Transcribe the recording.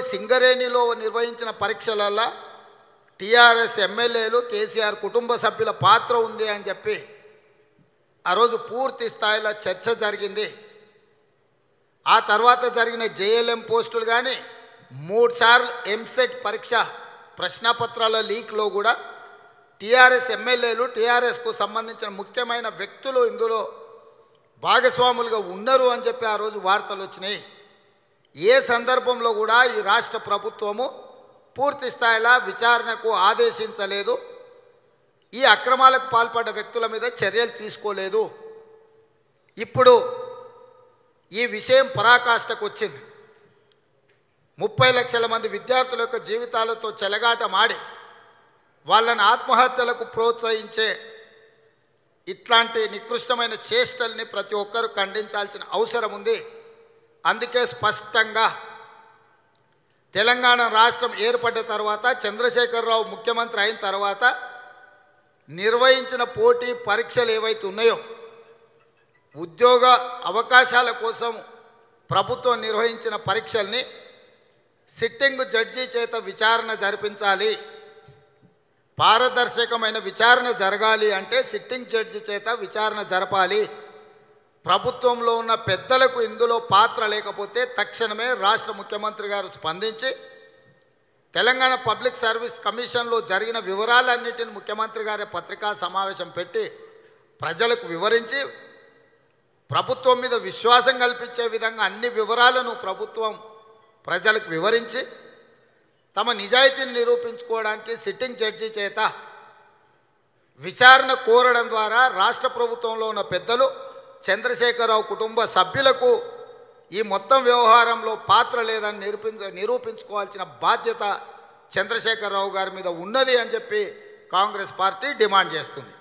సింగరేణిలో నిర్వహించిన పరీక్షలలో టీఆర్ఎస్ ఎమ్మెల్యేలు కేసీఆర్ కుటుంబ సభ్యుల పాత్ర ఉంది అని చెప్పి ఆ రోజు పూర్తి స్థాయిలో చర్చ జరిగింది. ఆ తర్వాత జరిగిన జేఎల్ఎం పోస్టులు కానీ 3 సార్లు ఎంసెట్ పరీక్ష ప్రశ్నపత్రాల లీక్లో కూడా టీఆర్ఎస్ ఎమ్మెల్యేలు టీఆర్ఎస్కు సంబంధించిన ముఖ్యమైన వ్యక్తులు ఇందులో భాగస్వాములుగా ఉన్నారు అని చెప్పి ఆ రోజు వార్తలు వచ్చినాయి. ఏ సందర్భంలో కూడా ఈ రాష్ట్ర ప్రభుత్వము పూర్తి స్థాయిలో విచారణకు ఆదేశించలేదు. ఈ అక్రమాలకు పాల్పడ్డ వ్యక్తుల మీద చర్యలు తీసుకోలేదు. ఇప్పుడు ఈ విషయం పరాకాష్ఠకు వచ్చింది. 30 లక్షల మంది విద్యార్థుల యొక్క జీవితాలతో చెలగాటమాడి వాళ్ళని ఆత్మహత్యలకు ప్రోత్సహించే ఇట్లాంటి నికృష్టమైన చేష్టల్ని ప్రతి ఒక్కరూ ఖండించాల్సిన అవసరం ఉంది. అందుకే స్పష్టంగా తెలంగాణ రాష్ట్రం ఏర్పడ్డ తర్వాత చంద్రశేఖరరావు ముఖ్యమంత్రి అయిన తర్వాత నిర్వహించిన పోటీ పరీక్షలు ఏవైతే ఉన్నాయో ఉద్యోగ అవకాశాల కోసం ప్రభుత్వం నిర్వహించిన పరీక్షల్ని సిట్టింగ్ జడ్జి చేత విచారణ జరిపించాలి. పారదర్శకమైన విచారణ జరగాలి అంటే సిట్టింగ్ జడ్జి చేత విచారణ జరపాలి. ప్రభుత్వంలో ఉన్న పెద్దలకు ఇందులో పాత్ర లేకపోతే తక్షణమే రాష్ట్ర ముఖ్యమంత్రి గారు స్పందించి తెలంగాణ పబ్లిక్ సర్వీస్ కమిషన్లో జరిగిన వివరాలన్నిటిని ముఖ్యమంత్రి గారి పత్రికా సమావేశం పెట్టి ప్రజలకు వివరించి ప్రభుత్వం మీద విశ్వాసం కల్పించే విధంగా అన్ని వివరాలను ప్రభుత్వం ప్రజలకు వివరించి తమ నిజాయితీని నిరూపించుకోవడానికి సిట్టింగ్ జడ్జి చేత విచారణ కోరడం ద్వారా రాష్ట్ర ప్రభుత్వంలో ఉన్న పెద్దలు చంద్రశేఖరరావు కుటుంబ సభ్యులకు ఈ మొత్తం వ్యవహారంలో పాత్ర లేదని నిరూపించుకోవాల్సిన బాధ్యత చంద్రశేఖరరావు గారి మీద ఉన్నది అని చెప్పి కాంగ్రెస్ పార్టీ డిమాండ్ చేస్తుంది.